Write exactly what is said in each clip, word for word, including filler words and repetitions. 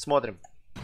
Смотрим.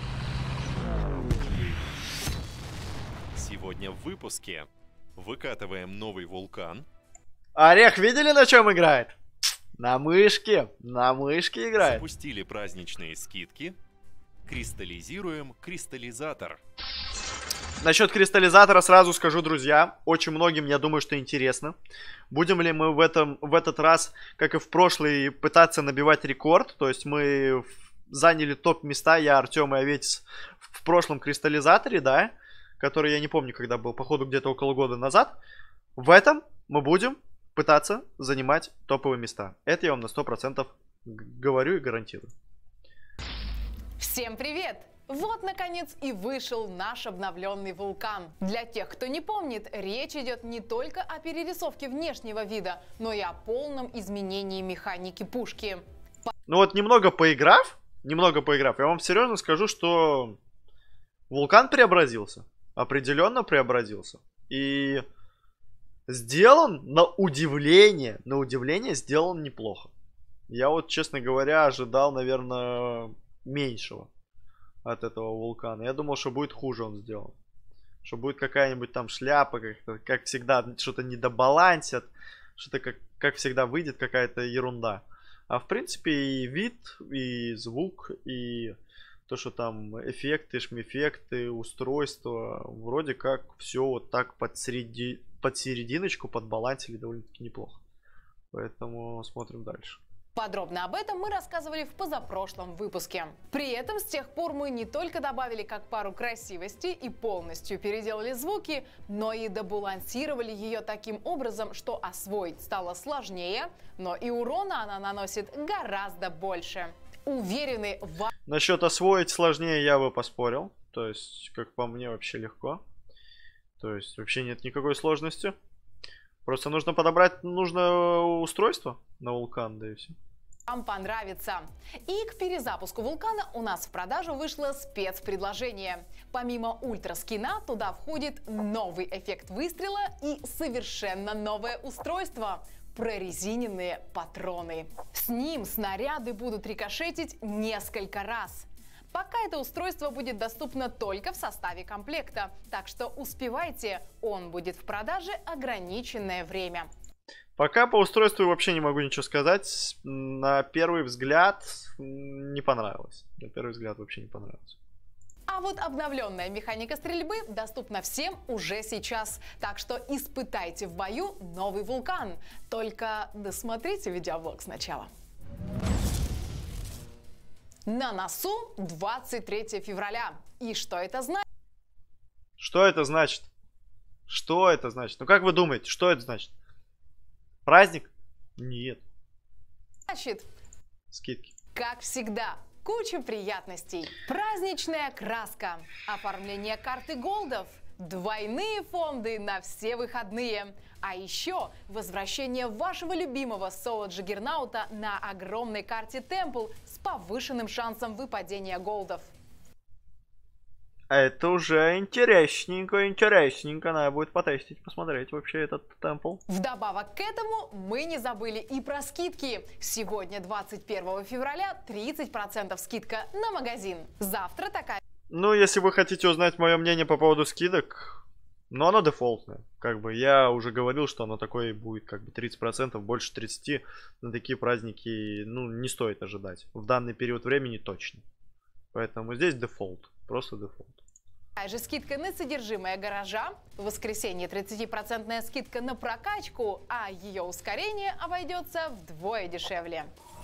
Сегодня в выпуске выкатываем новый вулкан. Орех, видели, на чем играет? На мышке. На мышке играет. Запустили праздничные скидки. Кристаллизируем кристаллизатор. Насчет кристаллизатора сразу скажу, друзья, очень многим, я думаю, что интересно. Будем ли мы в, этом, в этот раз, как и в прошлый, пытаться набивать рекорд? То есть мы заняли топ-места, я, Артем и Аветис, в прошлом кристаллизаторе, да? Который я не помню, когда был, походу где-то около года назад. В этом мы будем пытаться занимать топовые места. Это я вам на сто процентов говорю и гарантирую. Всем привет! Вот, наконец, и вышел наш обновленный вулкан. Для тех, кто не помнит, речь идет не только о перерисовке внешнего вида, но и о полном изменении механики пушки. Ну вот немного поиграв, немного поиграв, я вам серьезно скажу, что вулкан преобразился. Определенно преобразился. И сделан, на удивление, на удивление сделан неплохо. Я вот, честно говоря, ожидал, наверное, меньшего от этого вулкана. Я думал, что будет хуже он сделан. Что будет какая-нибудь там шляпа, как, как всегда, что-то недобалансят. Что-то, как, как всегда, выйдет какая-то ерунда. А в принципе и вид, и звук, и то, что там эффекты, шмефекты, устройства, вроде как все вот так под, среди, под серединочку подбалансили довольно-таки неплохо. Поэтому смотрим дальше. Подробно об этом мы рассказывали в позапрошлом выпуске. При этом с тех пор мы не только добавили как пару красивости и полностью переделали звуки, но и добалансировали ее таким образом, что освоить стало сложнее, но и урона она наносит гораздо больше. Уверены в... Насчет освоить сложнее я бы поспорил. То есть, как по мне, вообще легко. То есть, вообще нет никакой сложности. Просто нужно подобрать нужное устройство на вулкан, да и все. Вам понравится. И к перезапуску вулкана у нас в продажу вышло спецпредложение. Помимо ультраскина туда входит новый эффект выстрела и совершенно новое устройство. Прорезиненные патроны. С ним снаряды будут рикошетить несколько раз. Пока это устройство будет доступно только в составе комплекта, так что успевайте, он будет в продаже ограниченное время. Пока по устройству вообще не могу ничего сказать. На первый взгляд не понравилось. На первый взгляд вообще не понравилось. А вот обновленная механика стрельбы доступна всем уже сейчас. Так что испытайте в бою новый вулкан. Только досмотрите видеоблог сначала. На носу двадцать третье февраля. И что это значит? Что это значит? Что это значит? Ну как вы думаете, что это значит? Праздник? Нет. Значит, скидки. Как всегда, куча приятностей. Праздничная краска, оформление карты голдов, двойные фонды на все выходные. А еще возвращение вашего любимого соло Джаггернаута на огромной карте Темпл с повышенным шансом выпадения голдов. Это уже интересненько, интересненько. Надо будет потестить, посмотреть вообще этот темпл. Вдобавок к этому мы не забыли и про скидки. Сегодня, двадцать первого февраля, тридцать процентов скидка на магазин. Завтра такая... Ну, если вы хотите узнать мое мнение по поводу скидок, но оно дефолтное. Как бы я уже говорил, что оно такое будет, как бы тридцать процентов, больше тридцати на такие праздники, ну, не стоит ожидать. В данный период времени точно. Поэтому здесь дефолт. Просто дефолт. Такая же скидка на содержимое гаража. В воскресенье тридцатипроцентная скидка на прокачку, а ее ускорение обойдется вдвое дешевле.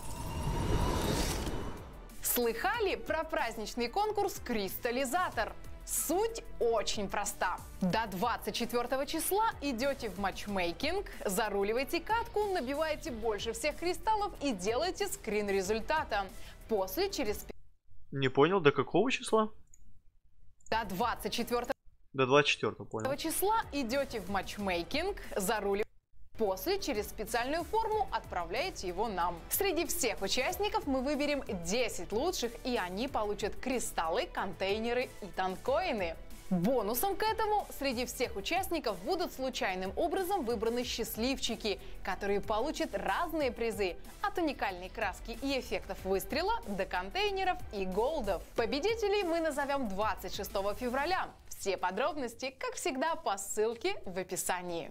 Слыхали про праздничный конкурс «Кристаллизатор»? Суть очень проста. До двадцать четвёртого числа идете в матчмейкинг, заруливаете катку, набиваете больше всех кристаллов и делаете скрин результата. После через... Не понял, до какого числа? До двадцать четвёртого До двадцать четвёртого, понял. числа идете в матчмейкинг, заруливаете. После через специальную форму отправляете его нам. Среди всех участников мы выберем десять лучших, и они получат кристаллы, контейнеры и танкоины. Бонусом к этому среди всех участников будут случайным образом выбраны счастливчики, которые получат разные призы от уникальной краски и эффектов выстрела до контейнеров и голдов. Победителей мы назовем двадцать шестого февраля. Все подробности, как всегда, по ссылке в описании.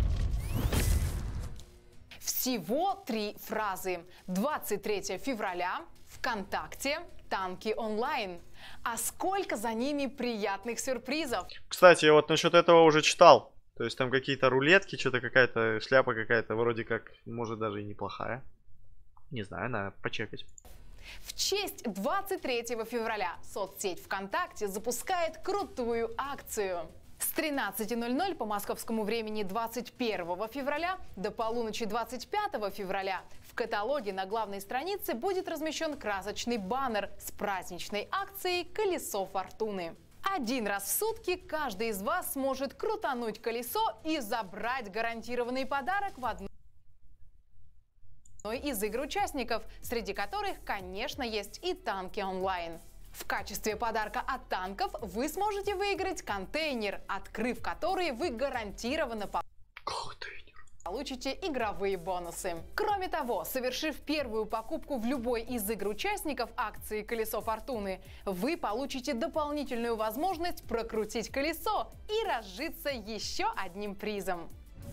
Всего три фразы. двадцать третьего февраля, ВКонтакте, танки онлайн. А сколько за ними приятных сюрпризов. Кстати, я вот насчет этого уже читал. То есть там какие-то рулетки, что-то какая-то шляпа какая-то, вроде как, может даже и неплохая. Не знаю, надо почекать. В честь двадцать третьего февраля соцсеть ВКонтакте запускает крутую акцию. С тринадцати ноль-ноль по московскому времени двадцать первого февраля до полуночи двадцать пятого февраля в каталоге на главной странице будет размещен красочный баннер с праздничной акцией «Колесо фортуны». Один раз в сутки каждый из вас сможет крутануть колесо и забрать гарантированный подарок в одной из игр участников, среди которых, конечно, есть и танки онлайн. В качестве подарка от танков вы сможете выиграть контейнер, открыв который вы гарантированно получите игровые бонусы. Кроме того, совершив первую покупку в любой из игр участников акции «Колесо фортуны», вы получите дополнительную возможность прокрутить колесо и разжиться еще одним призом.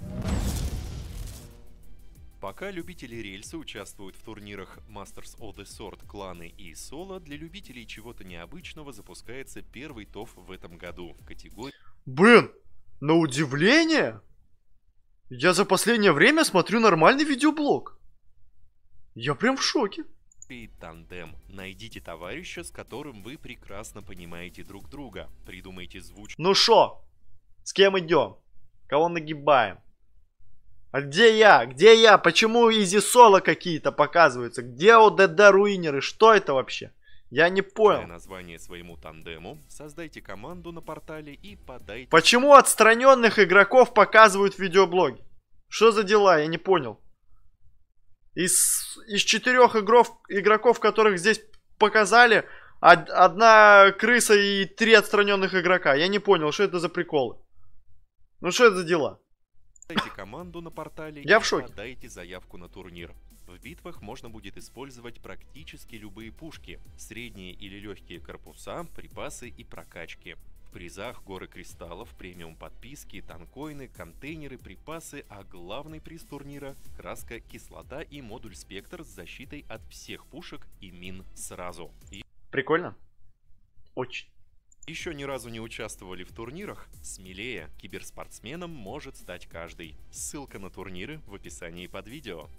Пока любители рельса участвуют в турнирах Masters of the Sword, кланы и соло, для любителей чего-то необычного запускается первый ТОВ в этом году в категории... Блин, на удивление, я за последнее время смотрю нормальный видеоблог. Я прям в шоке. Тандем. Найдите товарища, с которым вы прекрасно понимаете друг друга. Придумайте звуч... Ну шо? С кем идем? Кого нагибаем? А где я? Где я? Почему изи соло какие-то показываются? Где ОДД руинеры? Что это вообще? Я не понял. Для название своему тандему создайте команду на портале и подайте... Почему отстраненных игроков показывают в видеоблоге? Что за дела? Я не понял. Из, из четырех игров, игроков, которых здесь показали, од, одна крыса и три отстраненных игрока. Я не понял, что это за приколы. Ну что это за дела? Создайте команду на портале Я и в шоке. подайте заявку на турнир. В битвах можно будет использовать практически любые пушки, средние или легкие корпуса, припасы и прокачки. В призах горы кристаллов, премиум подписки, танкоины, контейнеры, припасы, а главный приз турнира – краска, кислота и модуль спектр с защитой от всех пушек и мин сразу. И... Прикольно? Очень. Еще ни разу не участвовали в турнирах? Смелее, киберспортсменом может стать каждый. Ссылка на турниры в описании под видео.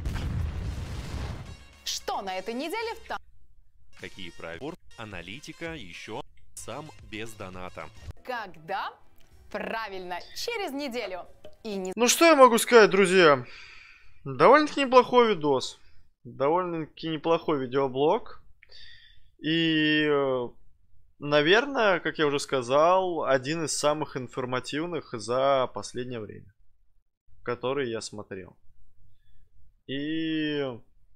Что на этой неделе в там? Какие правила? Аналитика еще сам без доната. Когда? Правильно, через неделю. И не... Ну что я могу сказать, друзья? Довольно-таки неплохой видос. Довольно-таки неплохой видеоблог. И... наверное, как я уже сказал, один из самых информативных за последнее время, который я смотрел. И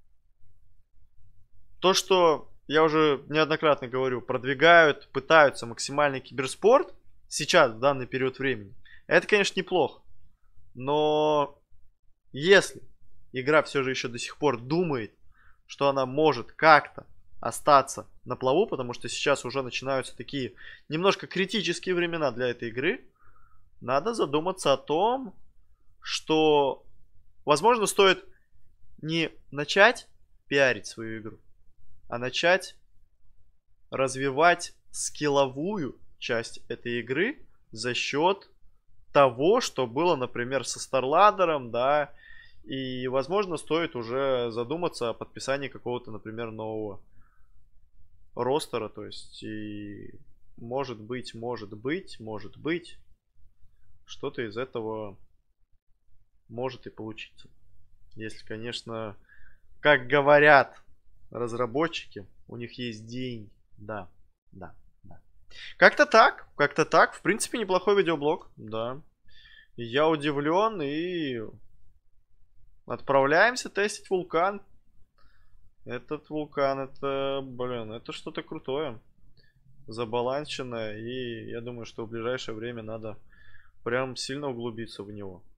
то, что я уже неоднократно говорю, продвигают, пытаются максимальный киберспорт сейчас, в данный период времени, это, конечно, неплохо. Но если игра все же еще до сих пор думает, что она может как-то остаться на плаву, потому что сейчас уже начинаются такие немножко критические времена для этой игры, надо задуматься о том, что, возможно, стоит не начать пиарить свою игру, а начать развивать скилловую часть этой игры за счет того, что было, например, со StarLadder, да, и, возможно, стоит уже задуматься о подписании какого-то, например, нового ростера, то есть, и может быть, может быть, может быть, что-то из этого может и получиться. Если, конечно, как говорят разработчики, у них есть деньги. Да, да, да. Как-то так, как-то так. В принципе, неплохой видеоблог, да. Я удивлен и отправляемся тестить вулкан. Этот вулкан, это, блин, это что-то крутое. забалансенное, и я думаю, что в ближайшее время надо прям сильно углубиться в него.